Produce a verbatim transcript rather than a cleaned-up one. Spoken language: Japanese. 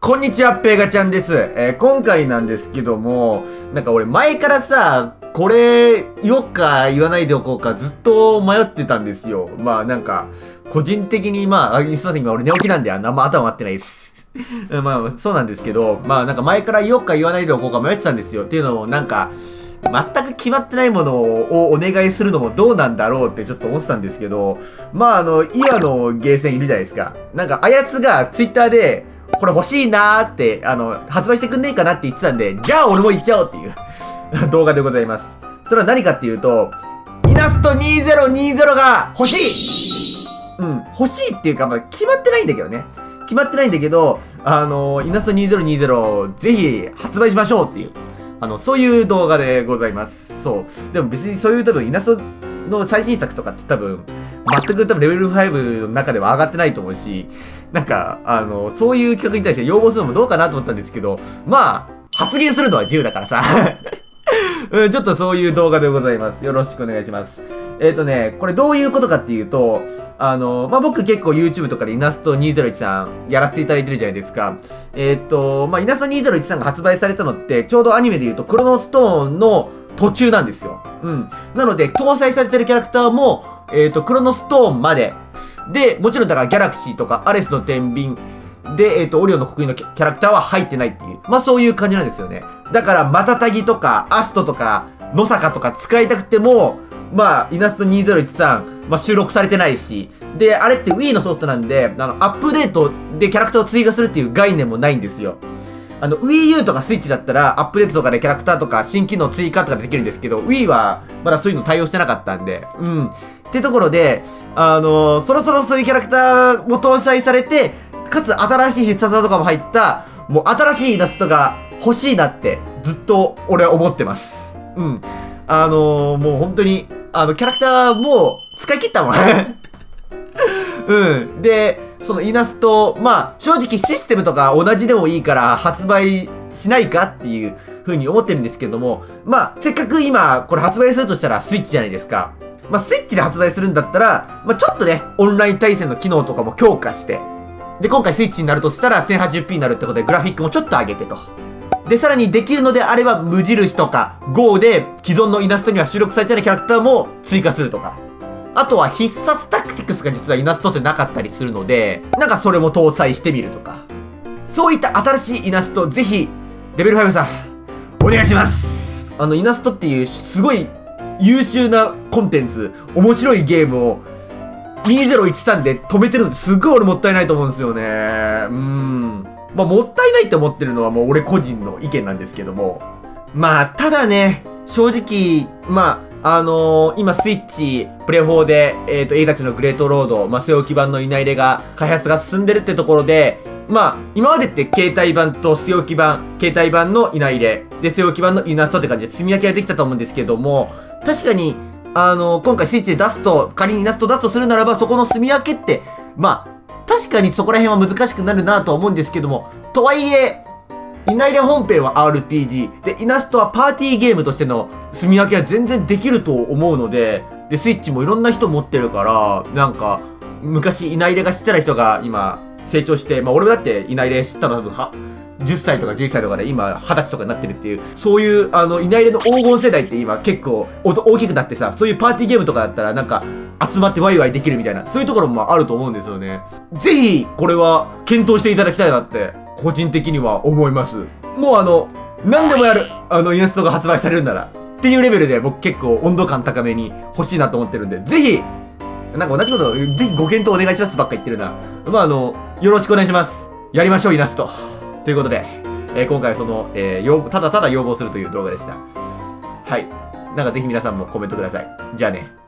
こんにちは、ペーガちゃんです。えー、今回なんですけども、なんか俺前からさ、これ言おうか言わないでおこうかずっと迷ってたんですよ。まあなんか、個人的にまあ、あすいません、今俺寝起きなんであんま頭回ってないです。まあそうなんですけど、まあなんか前から言おうか言わないでおこうか迷ってたんですよ。っていうのもなんか、全く決まってないものをお願いするのもどうなんだろうってちょっと思ってたんですけど、まああの、岩のゲーセンいるじゃないですか。なんかあやつがツイッターで、これ欲しいなーって、あの、発売してくんねえかなって言ってたんで、じゃあ俺も行っちゃおうっていう動画でございます。それは何かっていうと、イナストにせんにじゅうが欲しいうん、欲しいっていうか、まあ、決まってないんだけどね。決まってないんだけど、あの、イナストにせんにじゅう、ぜひ発売しましょうっていう、あの、そういう動画でございます。そう。でも別にそういう多分、イナストの最新作とかって多分、全く多分レベルごの中では上がってないと思うし、なんか、あの、そういう企画に対して要望するのもどうかなと思ったんですけど、まあ、発言するのは自由だからさ。うん、ちょっとそういう動画でございます。よろしくお願いします。えっとね、これどういうことかっていうと、あの、まあ、僕結構 YouTube とかでイナストにせんじゅういちさんやらせていただいてるじゃないですか。えっと、まあ、イナストにせんじゅういちさんが発売されたのって、ちょうどアニメで言うとクロノストーンの途中なんですよ。うん。なので、搭載されてるキャラクターも、えっと、クロノストーンまで。で、もちろんだからギャラクシーとかアレスの天秤で、えっと、オリオンの刻印のキャラクターは入ってないっていう。まあそういう感じなんですよね。だから、マタタギとか、アストとか、ノサカとか使いたくても、まあ、イナストにせんじゅういちさん、まあ収録されてないし、で、あれって Wii のソフトなんで、あの、アップデートでキャラクターを追加するっていう概念もないんですよ。あの、Wii U とか Switch だったら、アップデートとかでキャラクターとか新機能追加とかできるんですけど、Wii はまだそういうの対応してなかったんで、うん。ってところで、あのー、そろそろそういうキャラクターも搭載されて、かつ新しい必殺技とかも入った、もう新しいイラストが欲しいなって、ずっと俺は思ってます。うん。あのー、もう本当に、あの、キャラクターもう使い切ったもんね。うん。で、そのイナスト、まあ、正直システムとか同じでもいいから発売しないかっていう風に思ってるんですけども、まあ、せっかく今、これ発売するとしたらスイッチじゃないですか。まあ、スイッチで発売するんだったら、まあ、ちょっとね、オンライン対戦の機能とかも強化して、で、今回スイッチになるとしたら せんはちじゅうピー になるってことで、グラフィックもちょっと上げてと。で、さらにできるのであれば、無印とか ゴー で既存のイナストには収録されてないキャラクターも追加するとか。あとは必殺タクティクスが実はイナストってなかったりするので、なんかそれも搭載してみるとか。そういった新しいイナスト、ぜひ、レベルごさん、お願いします。あの、イナストっていう、すごい優秀なコンテンツ、面白いゲームを、にせんじゅういちさんで止めてるのってすっごい俺もったいないと思うんですよね。うーん。まあ、もったいないって思ってるのはもう俺個人の意見なんですけども。まあ、ただね、正直、まあ、あのー、今スイッチ、プレフォーで、えっと、A たちのグレートロード、まあ、据え置き版のいないれが、開発が進んでるってところで、まあ、今までって携帯版と据え置き版、携帯版のいないれ、で、据え置き版のイナストって感じで積み分けができたと思うんですけども、確かに、あのー、今回スイッチで出すと、仮にイナスト出すとするならば、そこの積み分けって、まあ、確かにそこら辺は難しくなるなとは思うんですけども、とはいえ、いないれ本編は アールピージー、で、イナストはパーティーゲームとしての積み分けは全然できると思うので、で、スイッチもいろんな人持ってるから、なんか、昔いないれが知ってた人が今、成長して、まあ俺だっていないれ知ったの多分は、じゅっさいとかじゅういっさいとかで今はたちとかになってるっていう、そういう、あの、いないれの黄金世代って今結構大きくなってさ、そういうパーティーゲームとかだったらなんか、集まってワイワイできるみたいな、そういうところもあると思うんですよね。ぜひ、これは検討していただきたいなって、個人的には思います。もうあの、何でもやる。あの、イナストが発売されるなら。っていうレベルで僕結構温度感高めに欲しいなと思ってるんで、ぜひ、なんか同じこと、ぜひご検討お願いしますばっか言ってるな。まああの、よろしくお願いします。やりましょう、イナスト。ということで、えー、今回はその、えー、要ただただ要望するという動画でした。はい。なんかぜひ皆さんもコメントください。じゃあね。